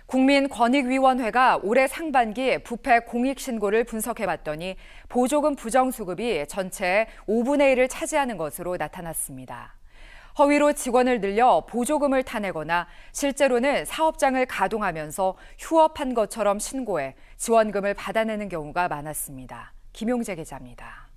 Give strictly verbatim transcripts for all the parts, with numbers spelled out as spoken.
국민권익위원회가 올해 상반기 부패 공익신고를 분석해봤더니 보조금 부정수급이 전체의 오분의 일을 차지하는 것으로 나타났습니다. 허위로 직원을 늘려 보조금을 타내거나 실제로는 사업장을 가동하면서 휴업한 것처럼 신고해 지원금을 받아내는 경우가 많았습니다. 김용재 기자입니다.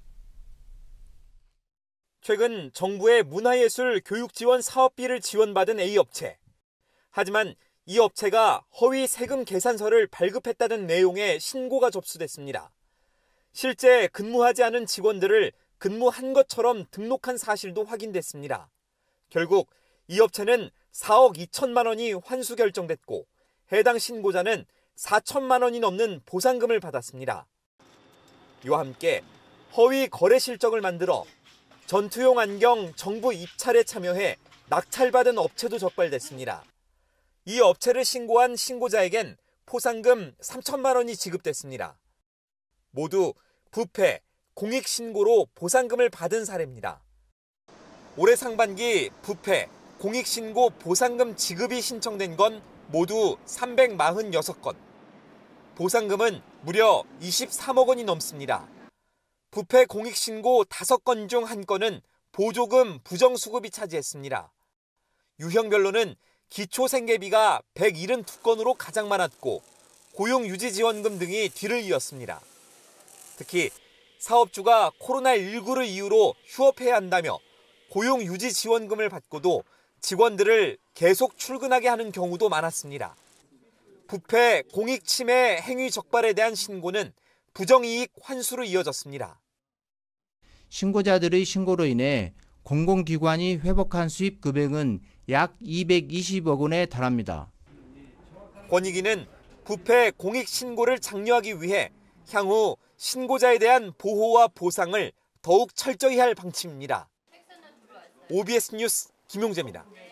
최근 정부의 문화예술 교육지원 사업비를 지원받은 A업체. 하지만 이 업체가 허위 세금 계산서를 발급했다는 내용의 신고가 접수됐습니다. 실제 근무하지 않은 직원들을 근무한 것처럼 등록한 사실도 확인됐습니다. 결국 이 업체는 사억 이천만 원이 환수 결정됐고 해당 신고자는 사천만 원이 넘는 보상금을 받았습니다. 이와 함께 허위 거래 실적을 만들어 전투용 안경 정부 입찰에 참여해 낙찰받은 업체도 적발됐습니다. 이 업체를 신고한 신고자에겐 포상금 삼천만 원이 지급됐습니다. 모두 부패, 공익신고로 보상금을 받은 사례입니다. 올해 상반기 부패, 공익신고 보상금 지급이 신청된 건 모두 삼백사십육 건. 보상금은 무려 이십삼억 원이 넘습니다. 부패 공익신고 다섯 건 중 한 건은 보조금 부정수급이 차지했습니다. 유형별로는 기초생계비가 백칠십이 건으로 가장 많았고 고용유지지원금 등이 뒤를 이었습니다. 특히 사업주가 코로나십구를 이유로 휴업해야 한다며 고용유지지원금을 받고도 직원들을 계속 출근하게 하는 경우도 많았습니다. 부패, 공익침해 행위 적발에 대한 신고는 부정이익 환수로 이어졌습니다. 신고자들의 신고로 인해 공공기관이 회복한 수입 금액은 약 이백이십억 원에 달합니다. 권익위는 부패 공익신고를 장려하기 위해 향후 신고자에 대한 보호와 보상을 더욱 철저히 할 방침입니다. 오비에스 뉴스 김용재입니다.